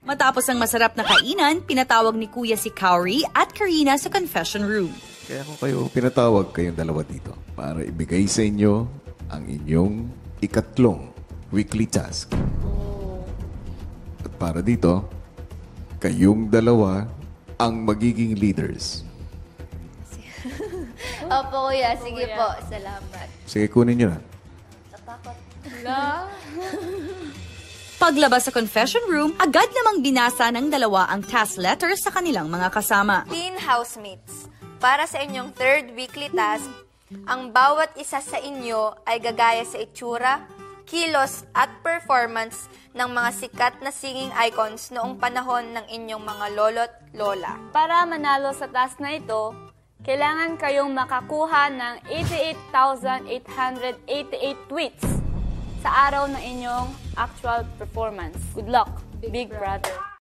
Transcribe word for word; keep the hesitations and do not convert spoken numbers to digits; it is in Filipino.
Matapos ang masarap na kainan, pinatawag ni Kuya si Kauri at Karina sa confession room. Kaya ako kayo pinatawag kayong dalawa dito para ibigay sa inyo ang inyong ikatlong weekly task. At para dito, kayong dalawa ang magiging leaders. Opo, Kuya. Sige po. Salamat. Sige, kunin nyo na. Natakot. Paglabas sa confession room, agad namang binasa ng dalawa ang task letters sa kanilang mga kasama. Teen Housemates, para sa inyong third weekly task, ang bawat isa sa inyo ay gagaya sa itsura, kilos at performance ng mga sikat na singing icons noong panahon ng inyong mga lolo't lola. Para manalo sa task na ito, kailangan kayong makakuha ng eighty-eight thousand eight hundred eighty-eight tweets sa araw ng inyong actual performance. Good luck, Big Brother.